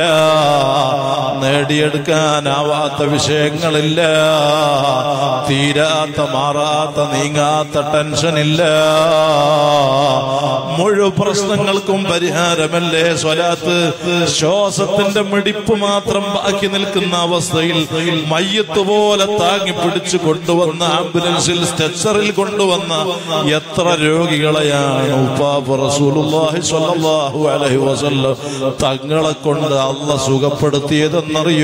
നേടിയെടുക്കാനാവാത്ത വിഷയങ്ങളില്ല, തീരാത്ത മാറാത്ത നീങ്ങാത്ത ടെൻഷനില്ല. മുഴുവൻ പ്രശ്നങ്ങൾക്കും പരിഹാരമല്ലേ സ്വലാത്ത്. ശ്വാസത്തിന്റെ മിടിപ്പ് മാത്രം ബാക്കി നിൽക്കുന്ന അവസ്ഥയിൽ മയ്യത്ത് പോലെ താങ്ങി പിടിച്ചു കൊണ്ടുവന്ന ആംബുലൻസിൽ സ്ട്രെച്ചറിൽ കൊണ്ടുവന്ന എത്ര രോഗികളെയാണ് ഉപ്പാപ്പ റസൂലുള്ളാഹി സ്വല്ലല്ലാഹു അലൈഹി വസല്ലം തങ്ങളെ കൊണ്ട് അല്ലാഹ് സുഖപ്പെടുത്തിയതെന്നറിയോ?